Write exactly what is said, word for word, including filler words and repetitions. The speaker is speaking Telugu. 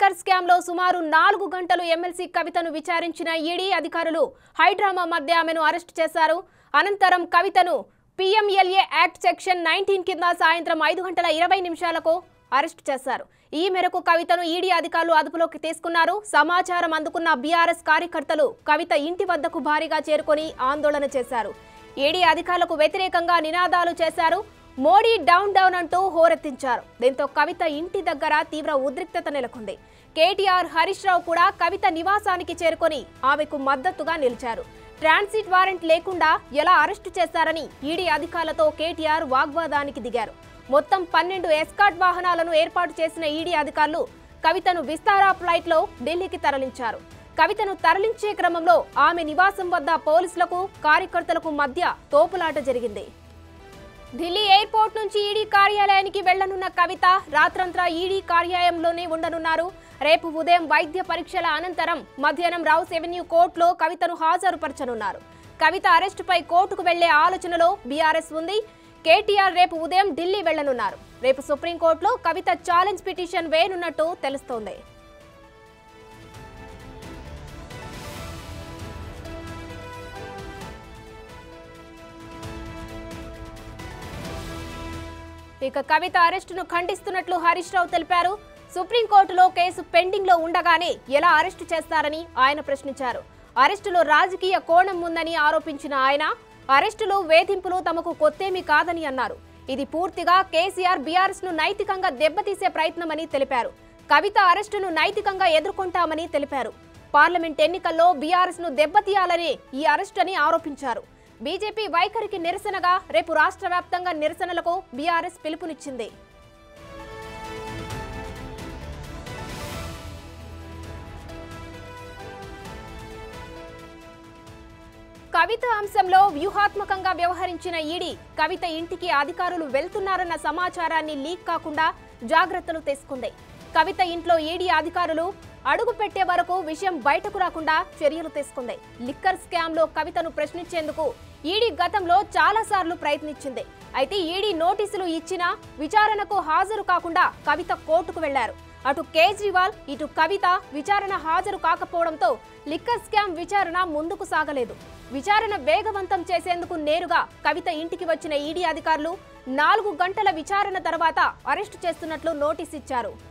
లిక్కర్ స్కామ్ లో సుమారు నాలుగు గంటలు ఎమ్మెల్సీ కవితను విచారించిన ఈడీ అధికారులు హైడ్రామా మధ్య ఆమెను అరెస్ట్ చేశారు. అనంతరం కవితను పీఎంఎల్ఏ యాక్ట్ సెక్షన్ నైన్టీన్ కింద సాయంత్రం ఐదు గంటల ఇరవై నిమిషాలకు అరెస్ట్ చేశారు. ఈ మేరకు కవితను ఈడీ అధికారులు అదుపులోకి తీసుకున్నారు. సమాచారం అందుకున్న బీఆర్ఎస్ కార్యకర్తలు కవిత ఇంటి వద్దకు భారీగా చేరుకొని ఆందోళన చేశారు. ఈడీ అధికారులకు వ్యతిరేకంగా నినాదాలు చేశారు. మోడీ డౌన్ డౌన్ అంటూ హోరెత్తించారు. దీంతో కవిత ఇంటి దగ్గర తీవ్ర ఉద్రిక్తత నెలకొంది. కేటీఆర్ హరీష్ రావు కూడా కవిత నివాసానికి చేరుకొని ఆమెకు మద్దతుగా నిలిచారు. ట్రాన్సిట్ వారెంట్ లేకుండా ఎలా అరెస్టు చేశారని ఈడీ అధికారులతో కేటీఆర్ వాగ్వాదానికి దిగారు. మొత్తం పన్నెండు ఎస్కాట్ వాహనాలను ఏర్పాటు చేసిన ఈడీ అధికారులు కవితను విస్తారా ఫ్లైట్ లో ఢిల్లీకి తరలించారు. కవితను తరలించే క్రమంలో ఆమె నివాసం వద్ద పోలీసులకు కార్యకర్తలకు మధ్య తోపులాట జరిగింది. ఢిల్లీ ఎయిర్పోర్ట్ నుంచి ఈడీ కార్యాలయానికి వెళ్లనున్న కవిత రాత్రంతా ఈడీ కార్యాలయంలోనే ఉండనున్నారు. రేపు ఉదయం వైద్య పరీక్షల అనంతరం మధ్యాహ్నం రౌస్ ఎవెన్యూ కోర్టులో కవితను హాజరుపరచనున్నారు. కవిత అరెస్టుపై కోర్టుకు వెళ్లే ఆలోచనలో బీఆర్ఎస్ ఉంది. కేటీఆర్ రేపు ఉదయం ఢిల్లీ వెళ్లనున్నారు. రేపు సుప్రీంకోర్టులో కవిత ఛాలెంజ్ పిటిషన్ వేయనున్నట్టు తెలుస్తోంది. ఇక కవిత అరెస్టును ఖండిస్తున్నట్లు హరీష్ రావు తెలిపారు. సుప్రీంకోర్టులో కేసు పెండింగ్ లో ఉండగానే ఎలా అరెస్టు చేస్తారని ఆయన ప్రశ్నించారు. అరెస్టులో రాజకీయ కోణం ఉందని ఆరోపించిన ఆయన అరెస్టులు వేధింపులు తమకు కొత్తేమీ కాదని అన్నారు. ఇది పూర్తిగా కేసీఆర్ బీఆర్ఎస్ ను నైతికంగా దెబ్బతీసే ప్రయత్నమని తెలిపారు. కవిత అరెస్టును నైతికంగా ఎదుర్కొంటామని తెలిపారు. పార్లమెంట్ ఎన్నికల్లో బీఆర్ఎస్ ను దెబ్బతీయాలని ఈ అరెస్ట్ అని ఆరోపించారు. బీజేపీ వైఖరికి నిరసనగా రేపు రాష్ట్ర వ్యాప్తంగా నిరసనలకు బీఆర్ఎస్ పిలుపునిచ్చింది. కవిత అంశంలో వ్యూహాత్మకంగా వ్యవహరించిన ఈడీ కవిత ఇంటికి అధికారులు వెళ్తున్నారన్న సమాచారాన్ని లీక్ కాకుండా జాగ్రత్తలు తీసుకుంది. కవిత ఇంట్లో ఈడీ అధికారులు అడుగు పెట్టే వరకు విషయం బయటకు రాకుండా చర్యలు తీసుకుంది. లిక్కర్ స్కామ్ లో కవితను ప్రశ్నించేందుకు ఈడీ గతంలో చాలా సార్లు ప్రయత్నించింది. అయితే ఈడీ నోటీసులు ఇచ్చినా విచారణకు హాజరు కాకుండా కవిత కోర్టుకు వెళ్లారు. అటు కేజ్రీవాల్ ఇటు కవిత విచారణ హాజరు కాకపోవడంతో లిక్కర్ స్కామ్ విచారణ ముందుకు సాగలేదు. విచారణ వేగవంతం చేసేందుకు నేరుగా కవిత ఇంటికి వచ్చిన ఈడీ అధికారులు నాలుగు గంటల విచారణ తర్వాత అరెస్టు చేస్తున్నట్లు నోటీస్ ఇచ్చారు.